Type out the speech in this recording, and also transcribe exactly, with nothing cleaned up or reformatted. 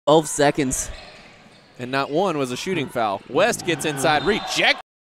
twelve seconds. And not one was a shooting foul. West gets inside, reject.